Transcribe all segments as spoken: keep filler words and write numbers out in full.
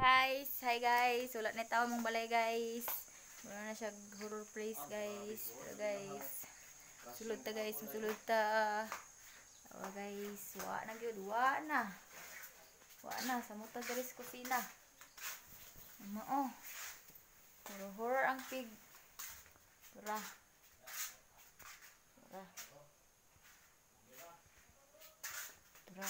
Guys, hi guys. Wala na tao mong balay guys. Wala na siya horror place guys. Pero guys, sulod ta guys, sulod ta. Oh guys, wa na gyud, wa na. Wa na sa muta diri sa kusina. Ano oh. Pero horror ang pig. Tara. Tara. Tara.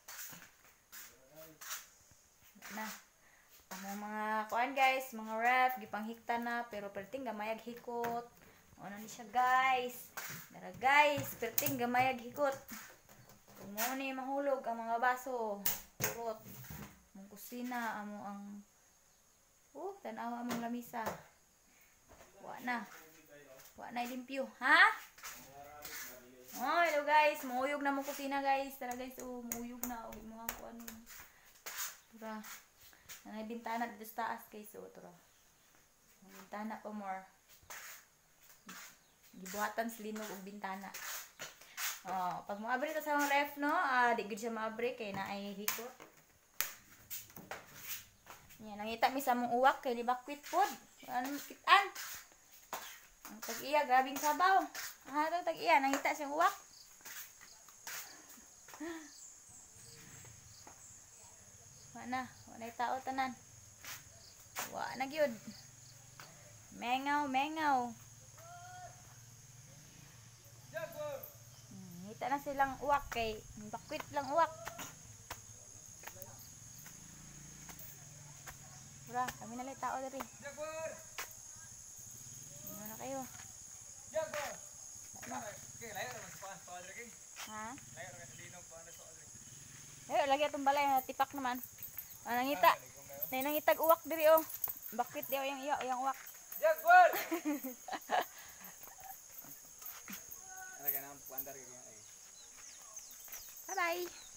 Na. Ang mga kuan guys, mga ref, gipanghikta na pero perting gamayag hikot. Ano ni siya guys? Dara guys, perting gamayag hikot. Kung mo ni mahulog ang mga baso, kurot. Ang kusina, amo ang uh, tanawa among lamisa. Wa na. Wa na limpyo, ha? Oh, hello guys, muuyog na mo kusina guys. Tara guys, oh, muuyog na og mga kuan. Tura. Nanay bintana dito sa taas guys, oh, tura. Ang bintana pa more. Gibuhatan sa linog og bintana. Oh, pag moabri ta sa mga ref no, ah, di gud siya maabri kay naay hikot. Yan, nangita mi sa mong uwak kay libakwit pod. Ano kitan? Ang tag-iya grabing sabaw. Ah, to tag-iya nangita siyang uwak. Wa na, wa na tao tanan. Wa na gyud. Mengaw, mengaw. Hmm, hita na silang uwak kay bakwit lang uwak. Wala, kami na lang tao diri. Ano na kayo? Ano? Ha? Ayo, lagi itong balay na tipak naman. Ah, nangita. Nay nangitag uwak diri oh. Bakit daw yang iyo, yang uwak. Jaguar. Bye bye.